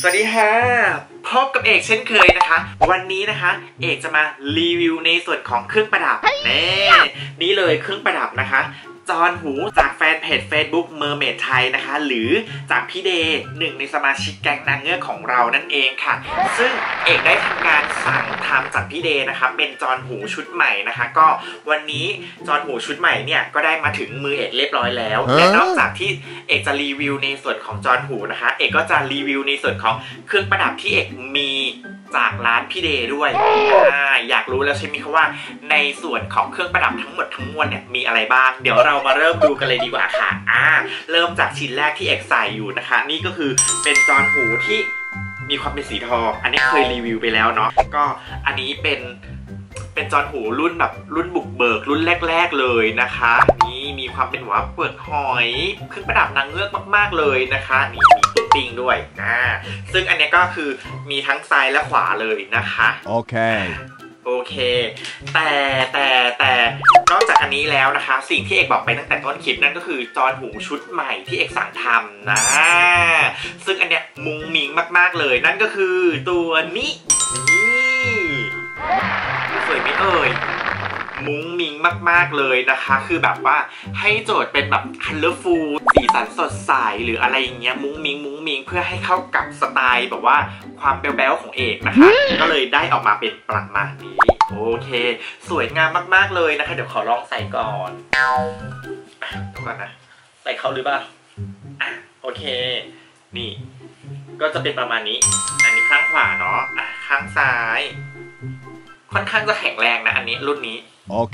วัสดีค่ะพบกับเอกเช่นเคยนะคะวันนี้นะคะเอกจะมารีวิวในส่วนของเครื่องประดับนี่เลยเครื่องประดับนะคะจอนหูจากแฟนเพจ Facebook Mermaid Thai นะคะหรือจากพี่เดย์หนึ่งในสมาชิกแก๊งนางเงือกของเรานั่นเองค่ะซึ่งเอกได้ทำการสั่งทำจากพี่เดย์นะคะเป็นจอนหูชุดใหม่นะคะก็วันนี้จอนหูชุดใหม่เนี่ยก็ได้มาถึงมือเอกเรียบร้อยแล้วและนอกจากที่เอกจะรีวิวในส่วนของจอนหูนะคะเอกก็จะรีวิวในส่วนของเครื่องประดับที่เอกมีจากร้านพี่เดย์ด้วยอยากรู้แล้วใช่ไหมคะว่าในส่วนของเครื่องประดับทั้งหมดทั้งมวลเนี่ยมีอะไรบ้างเดี๋ยวเรามาเริ่มดูกันเลยดีกว่าค่ะเริ่มจากชิ้นแรกที่เอกใส่อยู่นะคะนี่ก็คือเป็นจอนหูที่มีความเป็นสีทองอันนี้เคยรีวิวไปแล้วเนาะก็อันนี้เป็นจอนหูรุ่นแบบรุ่นบุกเบิกรุ่นแรกๆเลยนะคะนี่มีความเป็นหัวเปลือกหอยเครื่องประดับนางเงือกมากๆเลยนะคะนี่มีตุ๊กติ้งด้วยซึ่งอันนี้ก็คือมีทั้งซ้ายและขวาเลยนะคะโอเคแต่นอกจากอันนี้แล้วนะคะสิ่งที่เอกบอกไปตั้งแต่ต้นคลิปนั่นก็คือจอนหูชุดใหม่ที่เอกสั่งทำนะซึ่งอันเนี้ยมุ้งมิ้งมากๆเลยนั่นก็คือตัวนี้สวยไหมเอ่ยมุ้งมิ้งมากๆเลยนะคะคือแบบว่าให้โจทย์เป็นแบบ colorful สีสันสดใสหรืออะไรอย่างเงี้ยมุ้งมิ้งเพื่อให้เข้ากับสไตล์แบบว่าความแบ๊วๆของเอกนะคะก็เลยได้ออกมาเป็นประมาณนี้โอเคสวยงามมากๆเลยนะคะเดี๋ยวขอลองใส่ก่อนนะใส่เข้าหรือเปล่าโอเคนี่ก็จะเป็นประมาณนี้อันนี้ข้างขวาเนาะข้างซ้ายค่อนข้างจะแข็งแรงนะอันนี้รุ่นนี้โอเค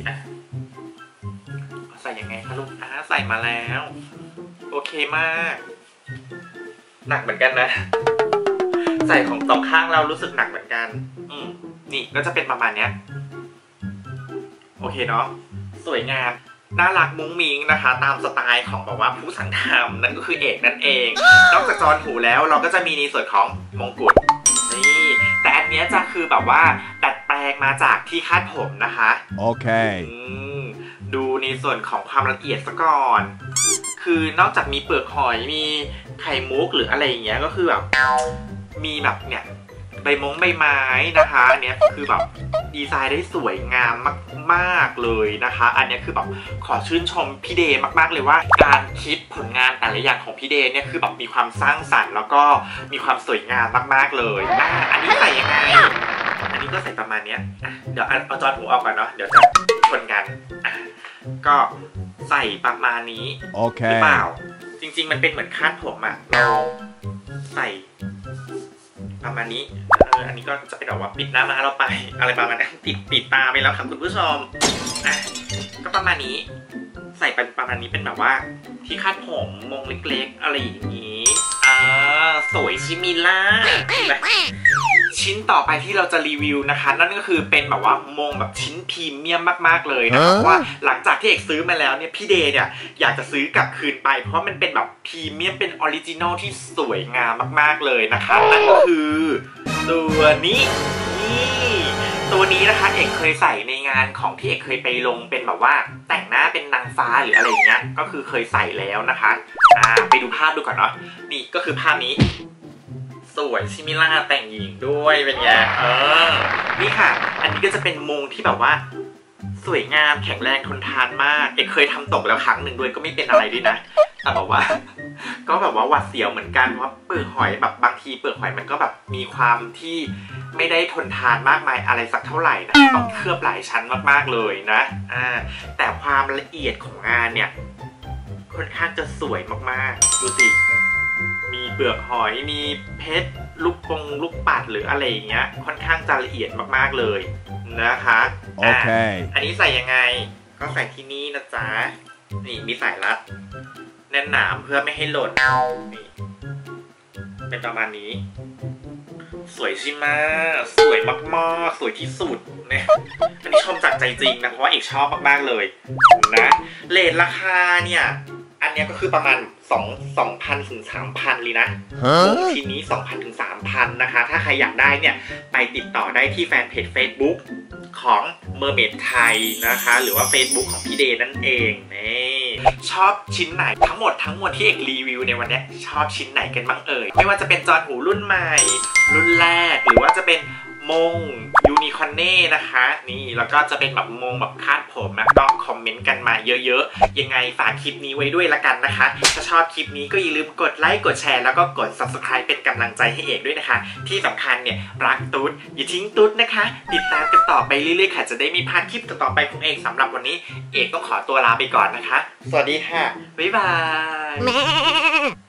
ใส่ยังไงคะลูกใส่มาแล้วโอเคมากหนักเหมือนกันนะใส่ของสองข้างเรารู้สึกหนักเหมือนกันนี่ก็จะเป็นประมาณนี้โอเคเนาะสวยงามน่ารักมุ้งมิ้งนะคะตามสไตล์ของแบบว่าผู้สั่งทำนั่นก็คือเอกนั่นเองนอกจากจอนหูแล้วเราก็จะมีในส่วนของมงกุฎนี่แต่อันนี้จะคือแบบว่าดัดแปลงมาจากที่คาดผมนะคะโอเคดูในส่วนของความละเอียดซะก่อนคือนอกจากมีเปลือกหอยมีไข่มุกหรืออะไรอย่างเงี้ยก็คือแบบมีแบบเนี่ยใบไม้นะคะอันนี้คือแบบดีไซน์ได้สวยงามมากๆเลยนะคะอันนี้คือแบบขอชื่นชมพี่เดย์มากๆเลยว่าการคิดผลงานแต่ละอย่างของพี่เดย์เนี่ยคือแบบมีความสร้างสรรค์แล้วก็มีความสวยงามมากๆเลยอันนี้ใส่ยังไงอันนี้ก็ใส่ประมาณนี้เดี๋ยวเอาจอนหูออกก่อนเนาะเดี๋ยวจะชนกันก็ใส่ประมาณนี้โอเคหรือเปล่าจริงๆมันเป็นเหมือนคาดผมเราใส่ประมาณนี้อันนี้ก็จะเป็นแบบว่าปิดหน้าม้าเราไปอะไรประมาณนั้นปิดตาไปแล้วครับคุณผู้ชมก็ประมาณนี้ใส่เป็นประมาณนี้เป็นแบบว่าที่คาดผมมงเล็กๆอะไรอย่างนี้สวยชิมิล่าชิ้นต่อไปที่เราจะรีวิวนะคะนั่นก็คือเป็นแบบว่ามงแบบชิ้นพรีเมียมมากๆเลยนะคะเพราะว่าหลังจากที่เอกซื้อมาแล้วเนี่ยพี่เดย์เนี่ยอยากจะซื้อกลับคืนไปเพราะมันเป็นแบบพรีเมียมเป็นออริจินอลที่สวยงามมากๆเลยนะคะนั่นก็คือตัวนี้ตัวนี้นะคะเอกเคยใส่ในงานของที่เอกเคยไปลงเป็นแบบว่าแต่งหน้าเป็นนางฟ้าหรืออะไรอย่างเงี้ยก็คือเคยใส่แล้วนะคะไปดูภาพดูก่อนเนาะนี่ก็คือภาพนี้สวยชิมิล่าแต่งหญิงด้วยเป็นไงนี่ค่ะอันนี้ก็จะเป็นมงที่แบบว่าสวยงามแข็งแรงทนทานมากเอกเคยทำตกแล้วครั้งหนึ่งด้วยก็ไม่เป็นอะไรด้วยนะแต่แบบว่าก็แบบว่าหวาดเสียวเหมือนกันเพราะเปลือกหอยแบบบางทีเปลือกหอยมันก็แบบมีความที่ไม่ได้ทนทานมากมายอะไรสักเท่าไหร่นะต้องเคลือบหลายชั้นมากๆเลยนะแต่ความละเอียดของงานเนี่ยค่อนข้างจะสวยมากๆดูสิมีเปลือกหอยมีเพชรลูกปัดหรืออะไรอย่างเงี้ยค่อนข้างจะละเอียดมากๆเลยนะคะโอเคอันนี้ใส่ยังไงก็ใส่ที่นี่นะจ๊ะนี่มีสายรัดแน่นหนาเพื่อไม่ให้หล่นนี่เป็นประมาณนี้สวยใช่ไหมสวยมากๆสวยที่สุดเนี่ยอันนี้ชมจากใจจริงนะเพราะว่าเอกชอบมากๆเลยนะเรทราคาเนี่ยอันนี้ก็คือประมาณ2,000 ถึง 3,000เลยนะทีนี้ 2,000 ถึง 3,000 นะคะถ้าใครอยากได้เนี่ยไปติดต่อได้ที่แฟนเพจ Facebook ของ Mermaid Thai นะคะหรือว่า Facebook ของพี่เดย์นั่นเองนี่ชอบชิ้นไหนทั้งหมดที่เอกรีวิวในวันนี้ชอบชิ้นไหนกันบ้างเอ่ยไม่ว่าจะเป็นจอนหูรุ่นใหม่รุ่นแรกหรือว่าจะเป็นมงยูนิคอนเน่นะคะนี่แล้วก็จะเป็นแบบมงแบบคาดผมนะก็คอมเมนต์กันมาเยอะๆยังไงฝากคลิปนี้ไว้ด้วยละกันนะคะถ้าชอบคลิปนี้ก็อย่าลืมกดไลค์กดแชร์แล้วก็กด Subscribe เป็นกำลังใจให้เอกด้วยนะคะที่สำคัญเนี่ยรักตุ๊ดอย่าทิ้งตุ๊ดนะคะติดตามกันต่อไปเรื่อยๆค่ะจะได้มีพาร์ทคลิปต่อไปของเอกสำหรับวันนี้เอกต้องขอตัวลาไปก่อนนะคะสวัสดีค่ะบ๊ายบาย